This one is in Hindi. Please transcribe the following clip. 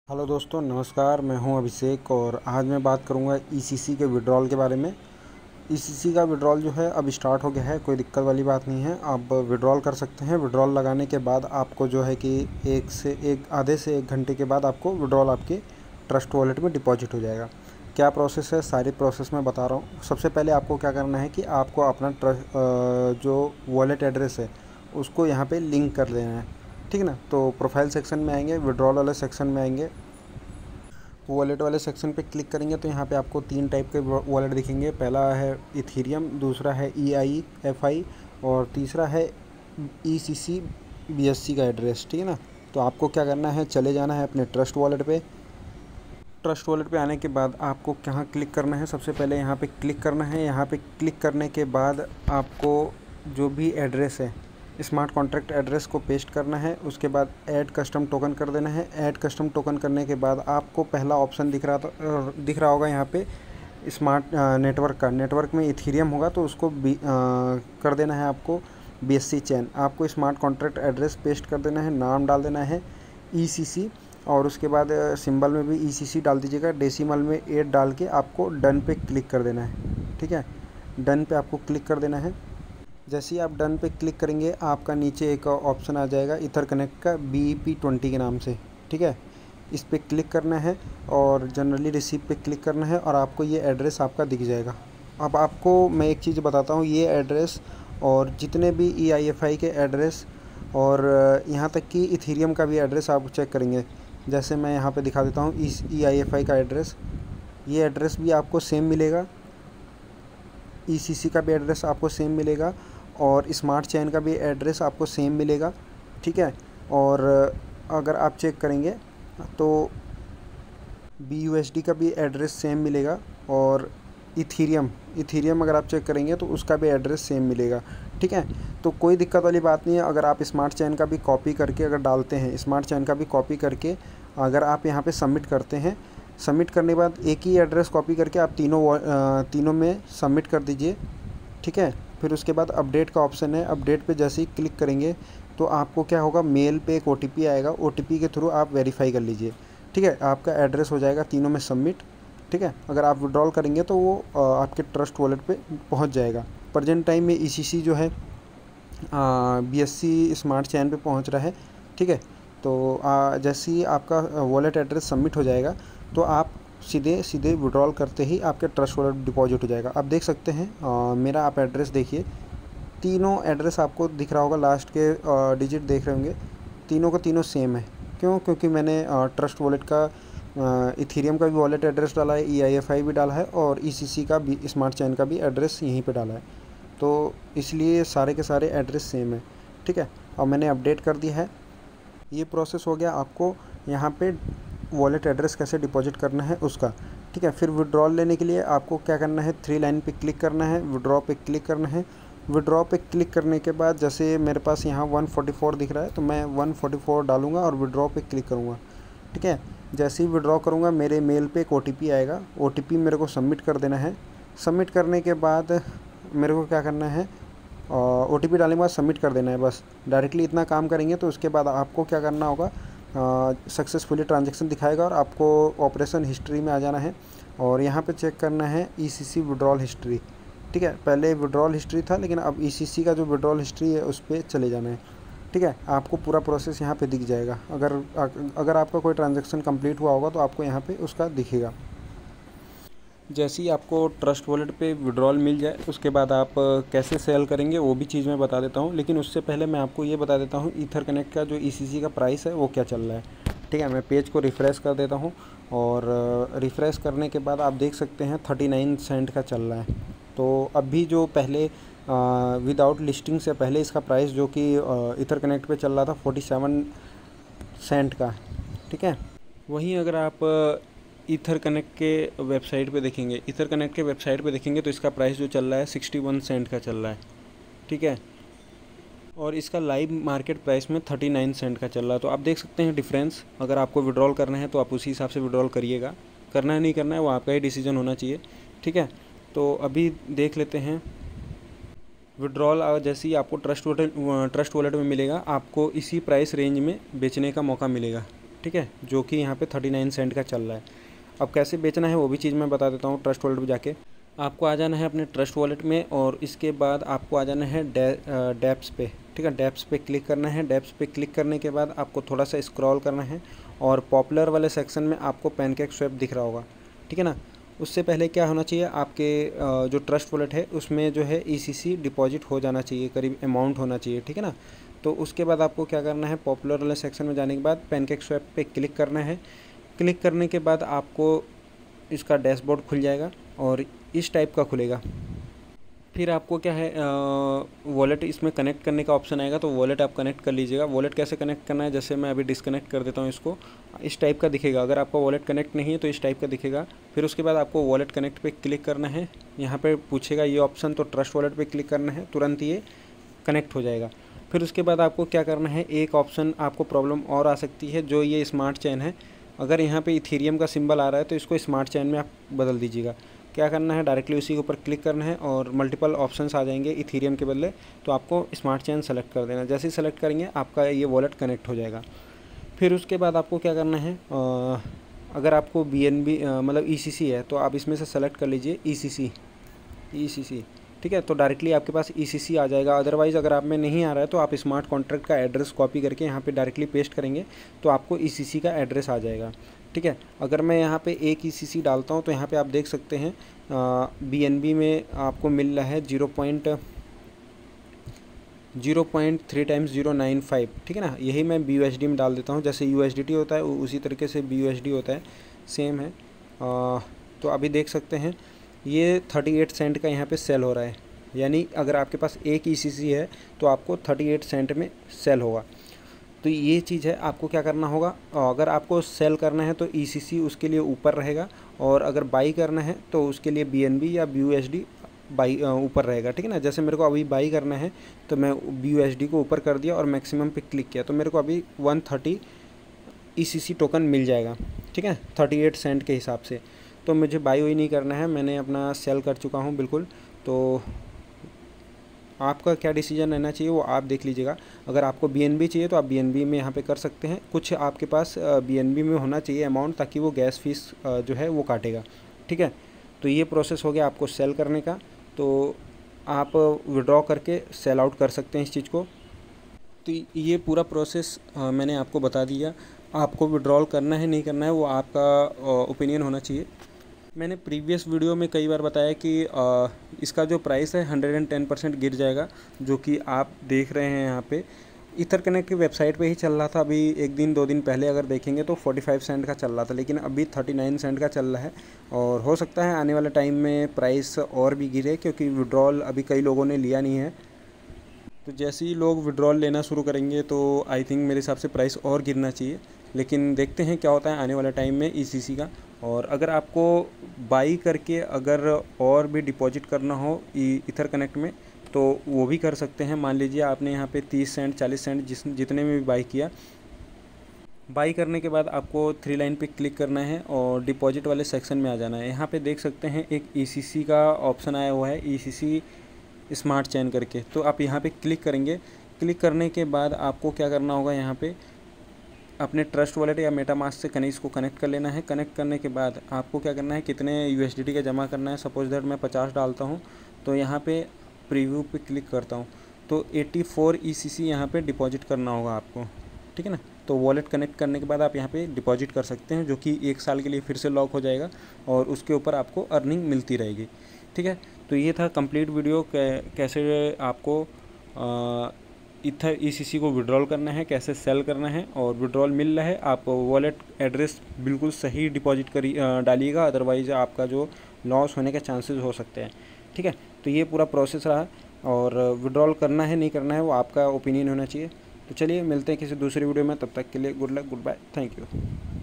हेलो दोस्तों, नमस्कार। मैं हूं अभिषेक और आज मैं बात करूंगा ईसीसी के विड्रॉल के बारे में। ईसीसी का विड्रॉल जो है अब स्टार्ट हो गया है, कोई दिक्कत वाली बात नहीं है। आप विड्रॉल कर सकते हैं। विड्रॉल लगाने के बाद आपको जो है कि आधे से एक घंटे के बाद आपको विड्रॉल आपके ट्रस्ट वॉलेट में डिपॉजिट हो जाएगा। क्या प्रोसेस है, सारी प्रोसेस मैं बता रहा हूँ। सबसे पहले आपको क्या करना है कि आपको अपना जो वॉलेट एड्रेस है उसको यहाँ पे लिंक कर देना है, ठीक है ना। तो प्रोफाइल सेक्शन में आएंगे, विड्रॉल वाले सेक्शन में आएंगे, वॉलेट वाले सेक्शन पे क्लिक करेंगे तो यहाँ पे आपको 3 टाइप के वॉलेट दिखेंगे। पहला है इथीरियम, दूसरा है EIFI और तीसरा है ECC BSC का एड्रेस, ठीक है ना। तो आपको क्या करना है, चले जाना है अपने ट्रस्ट वॉलेट पे। ट्रस्ट वॉलेट पे आने के बाद आपको कहाँ क्लिक करना है, सबसे पहले यहाँ पे क्लिक करना है। यहाँ पे क्लिक करने के बाद आपको जो भी एड्रेस है, स्मार्ट कॉन्ट्रैक्ट एड्रेस को पेस्ट करना है। उसके बाद ऐड कस्टम टोकन कर देना है। ऐड कस्टम टोकन करने के बाद आपको पहला ऑप्शन दिख रहा होगा यहाँ पे स्मार्ट नेटवर्क का। नेटवर्क में इथीरियम होगा तो उसको कर देना है आपको BSC चेन। आपको स्मार्ट कॉन्ट्रैक्ट एड्रेस पेस्ट कर देना है, नाम डाल देना है ECC और उसके बाद सिंबल में भी ECC डाल दीजिएगा। डेसिमल में 8 डाल के आपको डन पे क्लिक कर देना है, ठीक है। डन पे आपको क्लिक कर देना है। जैसे ही आप डन पे क्लिक करेंगे आपका नीचे एक ऑप्शन आ जाएगा ईथर कनेक्ट का BEP20 के नाम से, ठीक है। इस पर क्लिक करना है और जनरली रिसीव पे क्लिक करना है और आपको ये एड्रेस आपका दिख जाएगा। अब आपको मैं एक चीज़ बताता हूँ, ये एड्रेस और जितने भी EIFI के एड्रेस और यहाँ तक कि इथीरियम का भी एड्रेस आप चेक करेंगे। जैसे मैं यहाँ पे दिखा देता हूँ EIFI का एड्रेस, ये एड्रेस भी आपको सेम मिलेगा। ECC का भी एड्रेस आपको सेम मिलेगा और स्मार्ट चेन का भी एड्रेस आपको सेम मिलेगा, ठीक है। और अगर आप चेक करेंगे तो BUSD का भी एड्रेस सेम मिलेगा और इथीरियम अगर आप चेक करेंगे तो उसका भी एड्रेस सेम मिलेगा, ठीक है। तो कोई दिक्कत वाली बात नहीं है। अगर आप स्मार्ट चेन का भी कॉपी करके अगर डालते हैं, स्मार्ट चेन का भी कॉपी करके अगर आप यहाँ पे सबमिट करते हैं, सबमिट करने के बाद एक ही एड्रेस कॉपी करके आप तीनों में सबमिट कर दीजिए, ठीक है। फिर उसके बाद अपडेट का ऑप्शन है, अपडेट पे जैसे ही क्लिक करेंगे तो आपको क्या होगा, मेल पे एक OTP आएगा। OTP के थ्रू आप वेरीफाई कर लीजिए, ठीक है। आपका एड्रेस हो जाएगा तीनों में सबमिट, ठीक है। अगर आप विड्रॉल करेंगे तो वो आपके ट्रस्ट वॉलेट पे पहुंच जाएगा। प्रेजेंट टाइम में ECC जो है BSC स्मार्ट चेन पे पहुंच रहा है, ठीक है। तो जैसे ही आपका वॉलेट एड्रेस सबमिट हो जाएगा तो आप सीधे विड्रॉल करते ही आपके ट्रस्ट वॉलेट डिपॉजिट हो जाएगा। आप देख सकते हैं मेरा आप एड्रेस देखिए, तीनों एड्रेस आपको दिख रहा होगा, लास्ट के डिजिट देख रहे होंगे, तीनों का तीनों सेम है। क्योंकि मैंने ट्रस्ट वॉलेट का इथीरियम का भी वॉलेट एड्रेस डाला है, EIFI भी डाला है और ECC का भी स्मार्ट चेन का भी एड्रेस यहीं पे डाला है, तो इसलिए सारे के सारे एड्रेस सेम है, ठीक है। और मैंने अपडेट कर दिया है। ये प्रोसेस हो गया आपको यहाँ पे वॉलेट एड्रेस कैसे डिपॉजिट करना है उसका, ठीक है। फिर विड्रॉल लेने के लिए आपको क्या करना है, 3 लाइन पे क्लिक करना है, विड्रॉ पे क्लिक करना है। विड्रॉ पे क्लिक करने के बाद जैसे मेरे पास यहाँ 144 दिख रहा है तो मैं 144 डालूंगा और विड्रॉ पे क्लिक करूँगा, ठीक है। जैसे ही विड्रॉ करूँगा मेरे मेल पे एक OTP आएगा। OTP मेरे को सबमिट कर देना है। सबमिट करने के बाद मेरे को क्या करना है, OTP डालने के बाद सबमिट कर देना है, बस डायरेक्टली इतना काम करेंगे। तो उसके बाद आपको क्या करना होगा, सक्सेसफुली ट्रांजैक्शन दिखाएगा और आपको ऑपरेशन हिस्ट्री में आ जाना है और यहाँ पे चेक करना है ECC विड्रॉल हिस्ट्री, ठीक है। पहले विड्रॉल हिस्ट्री था लेकिन अब ECC का जो विड्रॉल हिस्ट्री है उस पर चले जाना है, ठीक है। आपको पूरा प्रोसेस यहाँ पे दिख जाएगा। अगर आपका कोई ट्रांजैक्शन कंप्लीट हुआ होगा तो आपको यहाँ पे उसका दिखेगा। जैसे ही आपको ट्रस्ट वॉलेट पे विड्रॉल मिल जाए उसके बाद आप कैसे सेल करेंगे वो भी चीज़ मैं बता देता हूँ। लेकिन उससे पहले मैं आपको ये बता देता हूँ ईथर कनेक्ट का जो ECC का प्राइस है वो क्या चल रहा है, ठीक है। मैं पेज को रिफ़्रेश कर देता हूँ और रिफ़्रेश करने के बाद आप देख सकते हैं 39 सेंट का चल रहा है। तो अभी जो पहले विदाउट लिस्टिंग से पहले इसका प्राइस जो कि ईथर कनेक्ट पे चल रहा था 47 सेंट का, ठीक है। वहीं अगर आप ईथर कनेक्ट के वेबसाइट पे देखेंगे, ईथर कनेक्ट के वेबसाइट पे देखेंगे तो इसका प्राइस जो चल रहा है 61 सेंट का चल रहा है, ठीक है। और इसका लाइव मार्केट प्राइस में 39 सेंट का चल रहा है। तो आप देख सकते हैं डिफरेंस। अगर आपको विड्रॉल करना है तो आप उसी हिसाब से विड्रॉल करिएगा, करना है नहीं करना है वो आपका ही डिसीजन होना चाहिए, ठीक है। तो अभी देख लेते हैं विड्रॉल। जैसे ही आपको ट्रस्ट वॉलेट में मिलेगा आपको इसी प्राइस रेंज में बेचने का मौका मिलेगा, ठीक है। ठीक है, जो कि यहाँ पे 39 सेंट का चल रहा है। अब कैसे बेचना है वो भी चीज़ मैं बता देता हूँ। ट्रस्ट वॉलेट पे जाके आपको आ जाना है अपने ट्रस्ट वॉलेट में, और इसके बाद आपको आ जाना है डैप्स पे, ठीक है। डैप्स पे क्लिक करना है। डैप्स पे क्लिक करने के बाद आपको थोड़ा सा स्क्रॉल करना है, और पॉपुलर वाले सेक्शन में आपको पैनकेकस्वैप दिख रहा होगा, ठीक है ना। उससे पहले क्या होना चाहिए, आपके जो ट्रस्ट वॉलेट है उसमें जो है ECC डिपॉजिट हो जाना चाहिए, करीब अमाउंट होना चाहिए, ठीक है ना। तो उसके बाद आपको क्या करना है, पॉपुलर वाले सेक्शन में जाने के बाद पैनकेकस्वैप पे क्लिक करना है। क्लिक करने के बाद आपको इसका डैशबोर्ड खुल जाएगा और इस टाइप का खुलेगा। फिर आपको क्या है, वॉलेट इसमें कनेक्ट करने का ऑप्शन आएगा, तो वॉलेट आप कनेक्ट कर लीजिएगा। वॉलेट कैसे कनेक्ट करना है, जैसे मैं अभी डिस्कनेक्ट कर देता हूँ इसको, इस टाइप का दिखेगा। अगर आपका वॉलेट कनेक्ट नहीं है तो इस टाइप का दिखेगा। फिर उसके बाद आपको वॉलेट कनेक्ट पे क्लिक करना है। यहाँ पे पूछेगा ये ऑप्शन, तो ट्रस्ट वॉलेट पे क्लिक करना है, तुरंत ये कनेक्ट हो जाएगा। फिर उसके बाद आपको क्या करना है, एक ऑप्शन आपको प्रॉब्लम और आ सकती है, जो ये स्मार्ट चेन है। अगर यहाँ पे इथेरियम का सिंबल आ रहा है तो इसको स्मार्ट चेन में आप बदल दीजिएगा। क्या करना है, डायरेक्टली उसी के ऊपर क्लिक करना है और मल्टीपल ऑप्शंस आ जाएंगे इथेरियम के बदले, तो आपको स्मार्ट चेन सेलेक्ट कर देना। जैसे ही सेलेक्ट करेंगे आपका ये वॉलेट कनेक्ट हो जाएगा। फिर उसके बाद आपको क्या करना है, अगर आपको BNB मतलब ECC है तो आप इसमें से सेलेक्ट कर लीजिए ECC, ठीक है। तो डायरेक्टली आपके पास ECC आ जाएगा। अदरवाइज़ अगर आप में नहीं आ रहा है तो आप स्मार्ट कॉन्ट्रैक्ट का एड्रेस कॉपी करके यहाँ पे डायरेक्टली पेस्ट करेंगे तो आपको ECC का एड्रेस आ जाएगा, ठीक है। अगर मैं यहाँ पे एक ECC डालता हूँ तो यहाँ पे आप देख सकते हैं BNB में आपको मिल रहा है 0.3 × 0.095, ठीक है ना। यही मैं BUSD में डाल देता हूँ, जैसे USDT होता है उसी तरीके से BUSD होता है, सेम है। तो अभी देख सकते हैं ये 38 सेंट का यहाँ पे सेल हो रहा है, यानी अगर आपके पास एक ECC है तो आपको 38 सेंट में सेल होगा। तो ये चीज़ है, आपको क्या करना होगा, अगर आपको सेल करना है तो ECC उसके लिए ऊपर रहेगा, और अगर बाई करना है तो उसके लिए BNB या BUSD बाई ऊपर रहेगा, ठीक है ना। जैसे मेरे को अभी बाई करना है तो मैं BUSD को ऊपर कर दिया और मैक्सिमम पे क्लिक किया, तो मेरे को अभी 130 ECC टोकन मिल जाएगा, ठीक है, 38 सेंट के हिसाब से। तो मुझे बाई वही नहीं करना है, मैंने अपना सेल कर चुका हूँ बिल्कुल। तो आपका क्या डिसीजन रहना चाहिए वो आप देख लीजिएगा। अगर आपको BNB चाहिए तो आप BNB में यहाँ पे कर सकते हैं। कुछ आपके पास BNB में होना चाहिए अमाउंट, ताकि वो गैस फीस जो है वो काटेगा, ठीक है। तो ये प्रोसेस हो गया आपको सेल करने का। तो आप विड्रॉ करके सेल आउट कर सकते हैं इस चीज़ को। तो ये पूरा प्रोसेस मैंने आपको बता दिया। आपको विड्रॉल करना है नहीं करना है वो आपका ओपिनियन होना चाहिए। मैंने प्रीवियस वीडियो में कई बार बताया कि इसका जो प्राइस है 110% गिर जाएगा, जो कि आप देख रहे हैं यहाँ पे। ईथरकनेक्ट की वेबसाइट पे ही चल रहा था अभी 1 दिन 2 दिन पहले अगर देखेंगे तो 45 सेंट का चल रहा था, लेकिन अभी 39 सेंट का चल रहा है। और हो सकता है आने वाले टाइम में प्राइस और भी गिरे, क्योंकि विड्रॉल अभी कई लोगों ने लिया नहीं है। तो जैसे ही लोग विड्रॉल लेना शुरू करेंगे तो आई थिंक मेरे हिसाब से प्राइस और गिरना चाहिए, लेकिन देखते हैं क्या होता है आने वाले टाइम में ECC का। और अगर आपको बाई करके अगर और भी डिपॉजिट करना हो ईथरकनेक्ट में तो वो भी कर सकते हैं। मान लीजिए आपने यहाँ पे 30 सेंट 40 सेंट जितने में भी बाई किया, बाई करने के बाद आपको 3 लाइन पे क्लिक करना है और डिपॉजिट वाले सेक्शन में आ जाना है। यहाँ पे देख सकते हैं एक ECC का ऑप्शन आया हुआ है, ECC स्मार्ट चेन करके। तो आप यहाँ पे क्लिक करेंगे। क्लिक करने के बाद आपको क्या करना होगा, यहाँ पे अपने ट्रस्ट वॉलेट या मेटामास्क से इसको कनेक्ट कर लेना है। कनेक्ट करने के बाद आपको क्या करना है, कितने USDT का जमा करना है। सपोज दैट मैं 50 डालता हूँ, तो यहाँ पे प्रीव्यू पे क्लिक करता हूँ, तो 84 ECC यहाँ पे डिपॉजिट करना होगा आपको, ठीक है ना। तो वॉलेट कनेक्ट करने के बाद आप यहाँ पे डिपॉजिट कर सकते हैं, जो कि 1 साल के लिए फिर से लॉक हो जाएगा और उसके ऊपर आपको अर्निंग मिलती रहेगी, ठीक है। तो ये था कंप्लीट वीडियो, कैसे आपको ECC को विड्रॉल करना है, कैसे सेल करना है, और विड्रॉल मिल रहा है आप वॉलेट एड्रेस बिल्कुल सही डिपॉजिट डालिएगा, अदरवाइज़ आपका जो लॉस होने के चांसेस हो सकते हैं, ठीक है। तो ये पूरा प्रोसेस रहा, और विड्रॉल करना है नहीं करना है वो आपका ओपिनियन होना चाहिए। तो चलिए मिलते हैं किसी दूसरी वीडियो में, तब तक के लिए good luck, good bye, thank you.